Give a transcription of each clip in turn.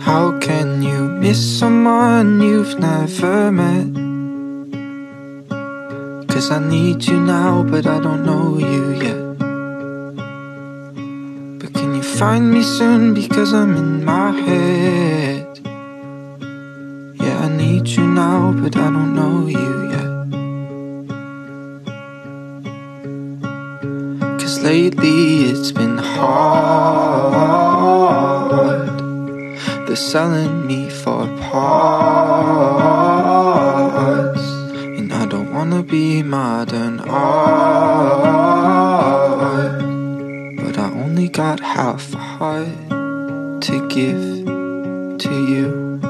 How can you miss someone you've never met? 'Cause I need you now, but I don't know you yet. But can you find me soon, because I'm in my head. Yeah, I need you now, but I don't know you yet. 'Cause lately it's been hard. They're selling me for parts, and I don't wanna be modern art, but I only got half a heart to give to you.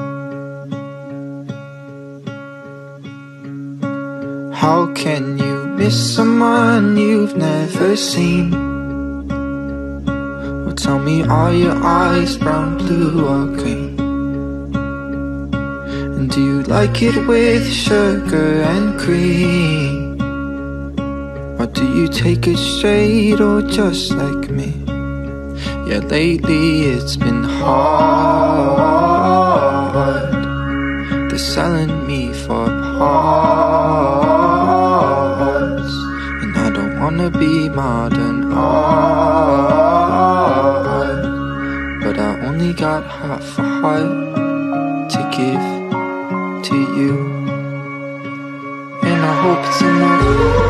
How can you miss someone you've never seen? Well, tell me, are your eyes brown, blue or green? And do you like it with sugar and cream? Or do you take it straight, or just like me? Yeah, lately it's been hard. They're selling me for parts, and I don't wanna be modern art, but I only got half a heart to give to you, and I hope it's enough.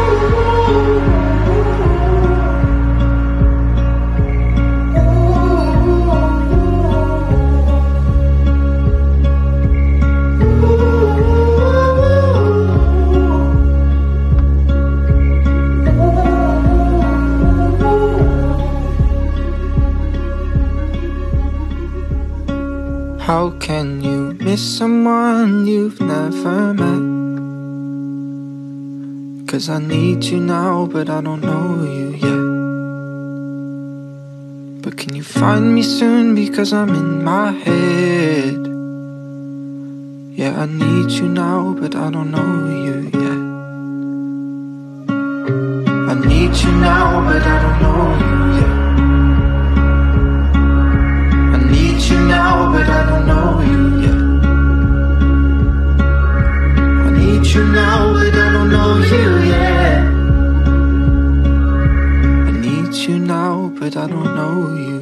How can you miss someone you've never met? 'Cause I need you now, but I don't know you yet. But can you find me soon, because I'm in my head. Yeah, I need you now, but I don't know you yet. I need you now, but I don't know you yet. I need you now, but I don't know you yet. I need you now, but I don't know you yet. I need you now, but I don't know you